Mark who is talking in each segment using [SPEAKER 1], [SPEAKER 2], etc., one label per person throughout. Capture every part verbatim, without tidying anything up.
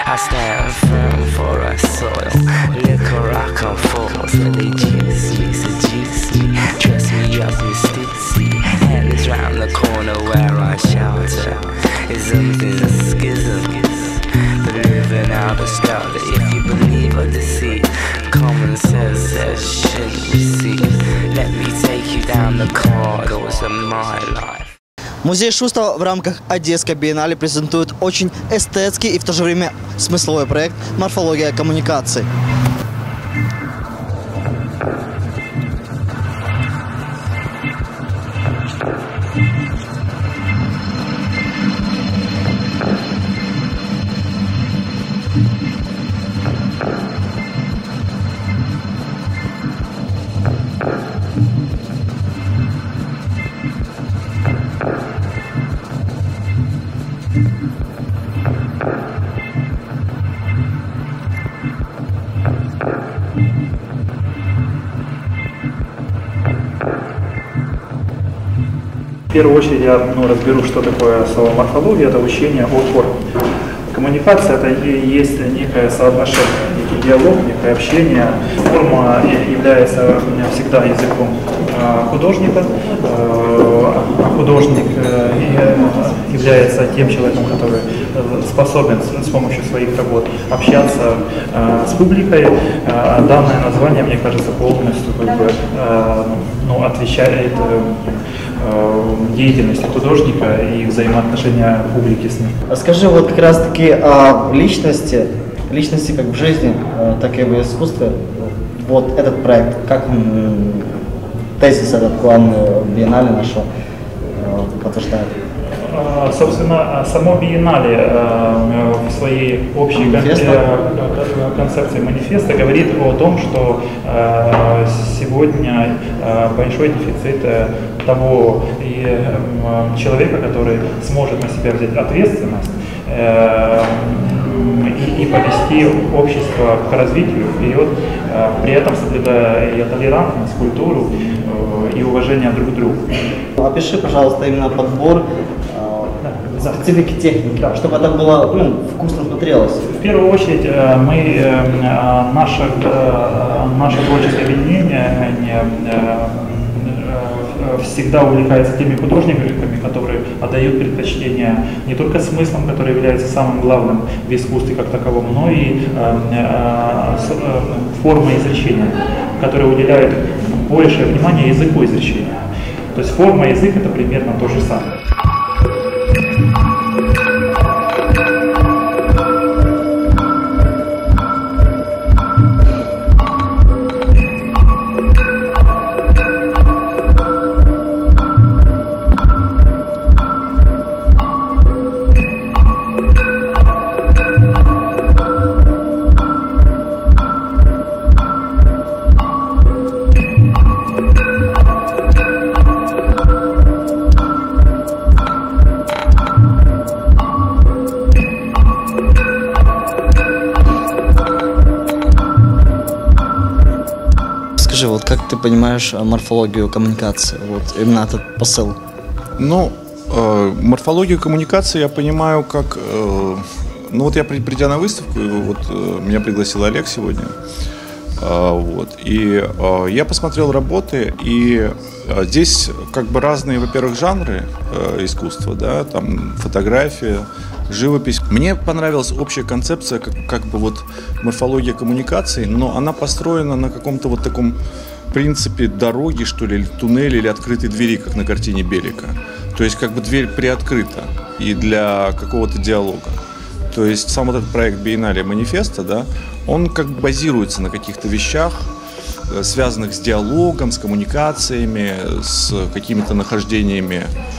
[SPEAKER 1] I stand firm for our soil. Liquor I come force, but they juice me, seduce me. Trust me, up in Stitsy. Hell is round the corner where I shelter. Isms is a schism. The living out of shelter. If you believe or deceit, common sense says shouldn't receive. Let me take you down the corridors of my life.
[SPEAKER 2] Музей Шустова в рамках Одесской биеннале презентует очень эстетский и в то же время смысловой проект «Морфология коммуникаций».
[SPEAKER 3] В первую очередь я ну, разберу, что такое слово морфология. Это учение о форме. Коммуникация – это и есть некое соотношение, некий диалог, некое общение. Форма является всегда языком художника, а художник является тем человеком, который способен с помощью своих работ общаться с публикой. Данное название, мне кажется, полностью как бы, ну, отвечает деятельности художника и взаимоотношения публики с ним.
[SPEAKER 2] Скажи вот как раз таки о личности, личности как в жизни, так и в искусстве. Вот этот проект, как тезис этот главный биеннале нашего подтверждает?
[SPEAKER 3] Собственно, само биеннале в своей общей концепции манифеста говорит о том, что сегодня большой дефицит того человека, который сможет на себя взять ответственность и, и повести общество к развитию вперед, при этом соблюдая и толерантность, культуру и уважение друг к другу.
[SPEAKER 2] Опиши, пожалуйста, именно подбор
[SPEAKER 3] Да.
[SPEAKER 2] специфики техники, да, чтобы это было ну, вкусно смотрелось.
[SPEAKER 3] В первую очередь мы, наше, наше творческое объединение всегда увлекается теми художниками, которые отдают предпочтение не только смыслам, который является самым главным в искусстве как таковом, но и формой изречения, которая уделяет большее внимание языку изречения. То есть форма и язык – это примерно то же самое.
[SPEAKER 2] Скажи, вот как ты понимаешь морфологию коммуникации, вот именно этот посыл?
[SPEAKER 4] Ну, э, морфологию коммуникации я понимаю как, э, ну вот я придя на выставку, вот э, меня пригласил Олег сегодня, э, вот, и э, я посмотрел работы, и э, здесь как бы разные, во-первых, жанры э, искусства, да, там фотография, живопись. Мне понравилась общая концепция, как, как бы вот морфология коммуникаций, но она построена на каком-то вот таком принципе дороги, что ли, или туннеля, или открытой двери, как на картине Белика. То есть как бы дверь приоткрыта и для какого-то диалога. То есть сам вот этот проект биеннале манифеста, да, он как бы базируется на каких-то вещах, связанных с диалогом, с коммуникациями, с какими-то нахождениями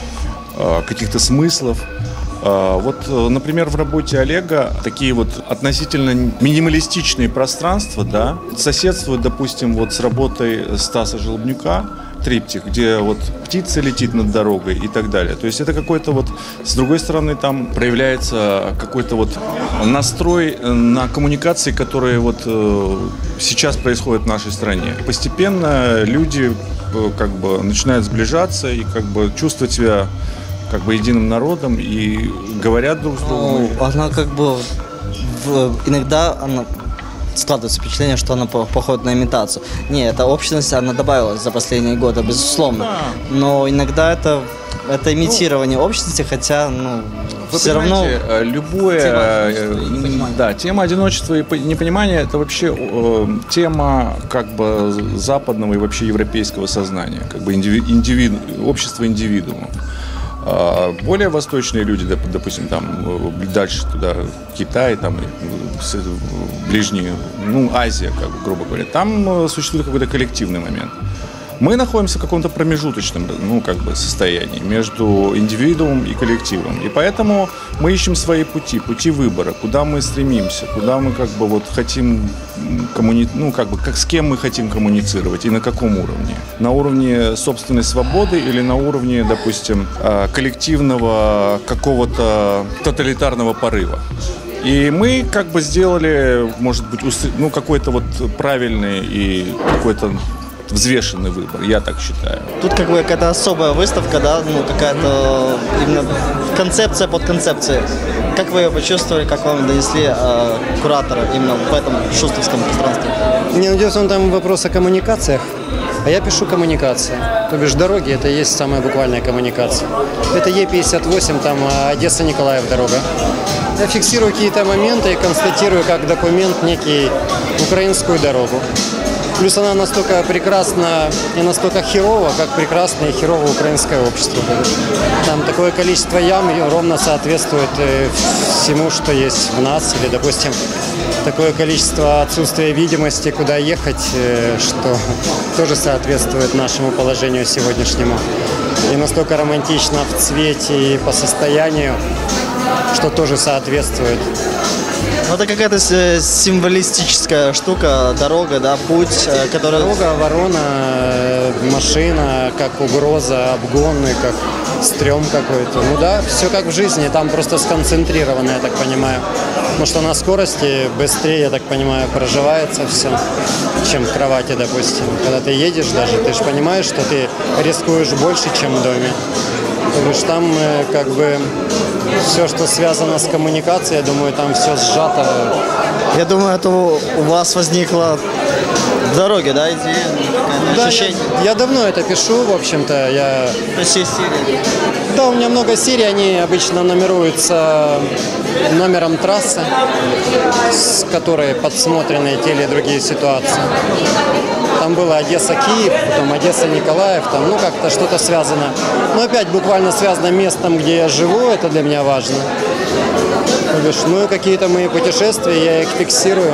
[SPEAKER 4] э, каких-то смыслов. Вот, например, в работе Олега такие вот относительно минималистичные пространства, да, соседствуют, допустим, вот с работой Стаса Желобнюка, триптих, где вот птица летит над дорогой и так далее. То есть это какой-то вот, с другой стороны, там проявляется какой-то вот настрой на коммуникации, которые вот сейчас происходят в нашей стране. Постепенно люди как бы начинают сближаться и как бы чувствовать себя как бы единым народом и говорят друг с другом.
[SPEAKER 2] Ну, она как бы в- иногда она складывается впечатление, что она по- похожа на имитацию. Не, эта общность, она добавилась за последние годы, безусловно. Но иногда это, это имитирование общности, хотя, ну,
[SPEAKER 4] Вы
[SPEAKER 2] все равно...
[SPEAKER 4] понимаете, э, любое,
[SPEAKER 2] тема
[SPEAKER 4] э,
[SPEAKER 2] одиночества и непонимания.
[SPEAKER 4] да, тема одиночества и по- непонимания – это вообще э, тема как бы западного и вообще европейского сознания, как бы индиви, индивиду, общество индивидуума. А более восточные люди, доп- допустим, там э, дальше туда, Китай, там, э, с- ближние, ну, Азия, как бы, грубо говоря, там э, существует какой-то коллективный момент. Мы находимся в каком-то промежуточном, ну, как бы, состоянии между индивидуумом и коллективом. И поэтому мы ищем свои пути, пути выбора, куда мы стремимся, куда мы, как бы, вот хотим коммуни... ну, как бы, как, с кем мы хотим коммуницировать и на каком уровне. На уровне собственной свободы или на уровне, допустим, э, коллективного какого-то тоталитарного порыва. И мы как бы сделали, может быть, ус- ну, какой-то вот правильный и какой-то взвешенный выбор, я так считаю.
[SPEAKER 2] Тут как бы какая-то особая выставка, да, ну какая-то именно концепция под концепцией. Как вы ее почувствовали, как вам донесли э, кураторы именно в этом шустовском пространстве?
[SPEAKER 5] Не, ну дело в том, там вопрос о коммуникациях, а я пишу коммуникации. То бишь дороги – это и есть самая буквальная коммуникация. Это Е пятьдесят восемь, там Одесса-Николаев дорога. Я фиксирую какие-то моменты и констатирую как документ некий украинскую дорогу. Плюс она настолько прекрасна и настолько херова, как прекрасно и херово украинское общество. Там такое количество ям ровно соответствует всему, что есть в нас. Или, допустим, такое количество отсутствия видимости, куда ехать, что тоже соответствует нашему положению сегодняшнему. И настолько романтично в цвете и по состоянию, что тоже соответствует.
[SPEAKER 2] Ну, это какая-то с- символистическая штука, дорога, да, путь, э, который...
[SPEAKER 5] Дорога, ворона, э, машина, как угроза, обгон, и как стрём какой-то. Ну да, все как в жизни, там просто сконцентрировано, я так понимаю. Потому что на скорости быстрее, я так понимаю, проживается все, чем в кровати, допустим. Когда ты едешь даже, ты же понимаешь, что ты рискуешь больше, чем в доме. То есть там э, как бы все, что связано с коммуникацией, я думаю, там все сжато.
[SPEAKER 2] Я думаю, это у у вас возникла в дороге, да, идея, какое-то
[SPEAKER 5] Да, я,
[SPEAKER 2] ощущение?
[SPEAKER 5] я давно это пишу, в общем-то, я...
[SPEAKER 2] То есть есть серия.
[SPEAKER 5] Да, у меня много серий, они обычно нумеруются номером трассы, с которой подсмотрены те или другие ситуации. Там было Одесса-Киев, потом Одесса-Николаев, там, ну, как-то что-то связано. Но опять буквально связано местом, где я живу, это для меня важно. То бишь, ну, и какие-то мои путешествия, я их фиксирую.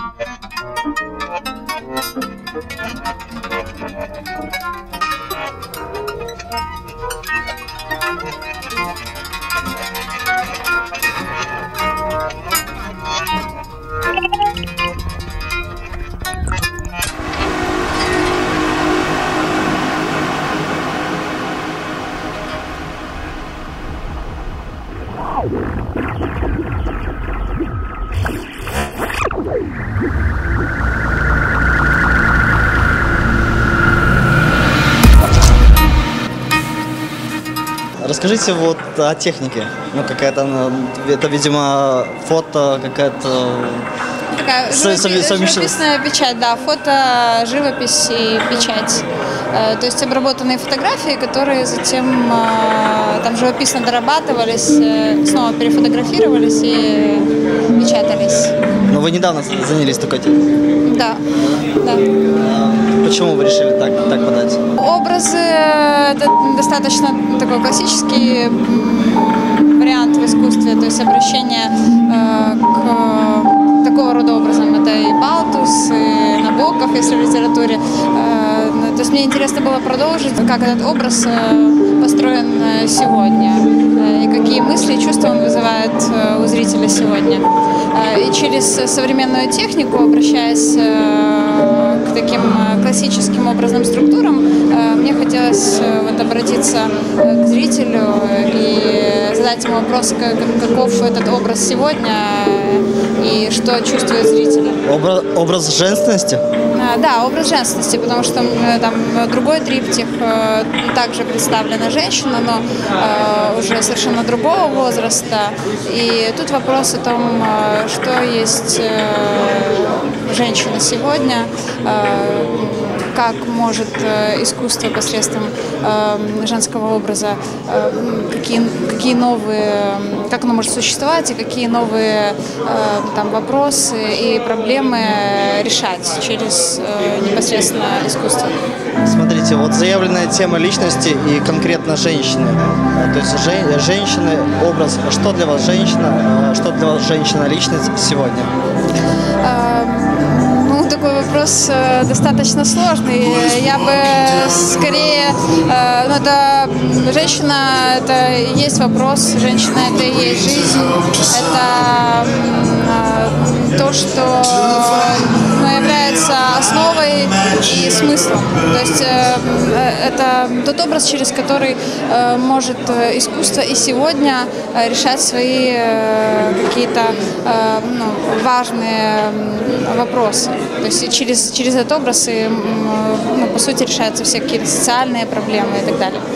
[SPEAKER 2] Расскажите вот о технике. Ну, какая-то она, это, видимо, фото, какая-то...
[SPEAKER 6] Такая
[SPEAKER 2] Со-
[SPEAKER 6] живопи-
[SPEAKER 2] совме- совмещ-
[SPEAKER 6] живописная печать, да, фото, живопись и печать. Э, То есть обработанные фотографии, которые затем э, там живописно дорабатывались, э, снова перефотографировались и печатались.
[SPEAKER 2] Но вы недавно занялись такой техникой.
[SPEAKER 6] Да, да.
[SPEAKER 2] Почему вы решили так, так подать?
[SPEAKER 6] Образы э, это достаточно такой классический м, вариант в искусстве, то есть обращение э, к такого рода образом. Это и Балтус, и Набоков, если в литературе. Э, ну, то есть мне интересно было продолжить, как этот образ э, построен э, сегодня, э, и какие мысли и чувства он вызывает э, у зрителя сегодня. Э, и через современную технику, обращаясь э, к таким э, классическим образным структурам, э, мне хотелось э, вот обратиться э, к зрителю и задать ему вопрос, как, каков этот образ сегодня э, и что чувствует зритель.
[SPEAKER 2] Образ, образ женственности?
[SPEAKER 6] да, образ женственности, потому что там другой триптих также представлена женщина, но уже совершенно другого возраста. И тут вопрос о том, что есть женщина сегодня, как может искусство посредством женского образа, какие, какие новые, как оно может существовать и какие новые там вопросы и проблемы решать через непосредственно искусство.
[SPEAKER 2] Смотрите, вот заявленная тема личности и конкретно женщины. То есть жен, женщины, образ, что для вас женщина, что для вас женщина-личность сегодня?
[SPEAKER 6] Ну, такой вопрос достаточно сложный. Я бы скорее, ну, это женщина, это и есть вопрос, женщина это и есть жизнь, это то, что ну, является основой и смыслом. То есть это тот образ, через который может искусство и сегодня решать свои какие-то ну, важные вопросы. То есть через, через этот образ и, ну, по сути решаются все какие-то социальные проблемы и так далее.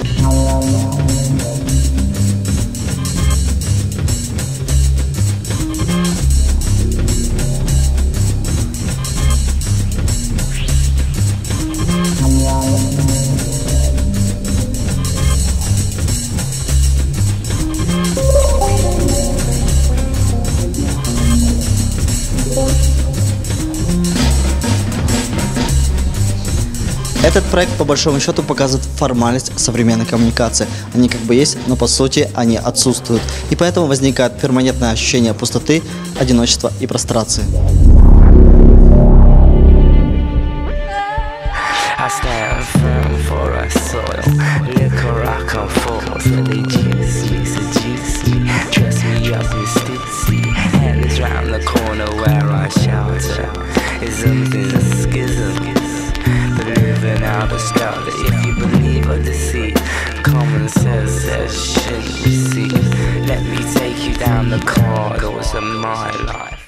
[SPEAKER 2] Этот проект, по большому счету, показывает формальность современной коммуникации. Они как бы есть, но по сути они отсутствуют. И поэтому возникает перманентное ощущение пустоты, одиночества и прострации.
[SPEAKER 1] If you believe or deceit, common sense says shouldn't receive. Let me take you down the corridors of my life.